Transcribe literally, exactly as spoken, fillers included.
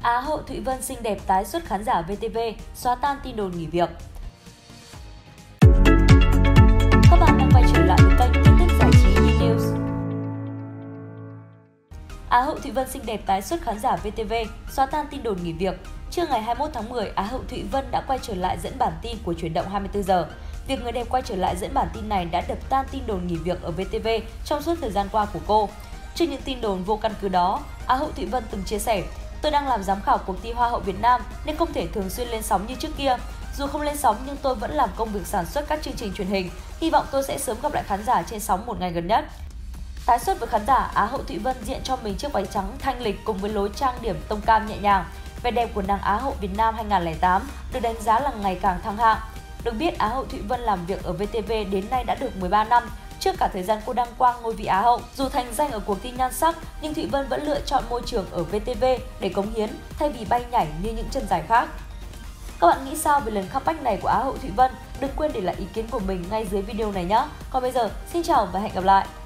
Á hậu Thụy Vân xinh đẹp tái xuất khán giả vê tê vê, xóa tan tin đồn nghỉ việc. Các bạn đang quay trở lại với kênh tin tức giải trí E-News. Á hậu Thụy Vân xinh đẹp tái xuất khán giả vê tê vê, xóa tan tin đồn nghỉ việc. Trưa ngày hai mươi mốt tháng mười, Á hậu Thụy Vân đã quay trở lại dẫn bản tin của Chuyển động hai mươi tư giờ. Việc người đẹp quay trở lại dẫn bản tin này đã đập tan tin đồn nghỉ việc ở vê tê vê trong suốt thời gian qua của cô. Trước những tin đồn vô căn cứ đó, Á hậu Thụy Vân từng chia sẻ: "Tôi đang làm giám khảo cuộc thi Hoa hậu Việt Nam nên không thể thường xuyên lên sóng như trước kia. Dù không lên sóng nhưng tôi vẫn làm công việc sản xuất các chương trình truyền hình. Hy vọng tôi sẽ sớm gặp lại khán giả trên sóng một ngày gần nhất." Tái xuất với khán giả, Á hậu Thụy Vân diện cho mình chiếc váy trắng thanh lịch cùng với lối trang điểm tông cam nhẹ nhàng. Vẻ đẹp của nàng Á hậu Việt Nam hai không không tám được đánh giá là ngày càng thăng hạng. Được biết, Á hậu Thụy Vân làm việc ở vê tê vê đến nay đã được mười ba năm. Trước cả thời gian cô đăng quang ngôi vị Á hậu, dù thành danh ở cuộc thi nhan sắc, nhưng Thụy Vân vẫn lựa chọn môi trường ở vê tê vê để cống hiến thay vì bay nhảy như những chân dài khác. Các bạn nghĩ sao về lần comeback này của Á hậu Thụy Vân? Đừng quên để lại ý kiến của mình ngay dưới video này nhé. Còn bây giờ, xin chào và hẹn gặp lại!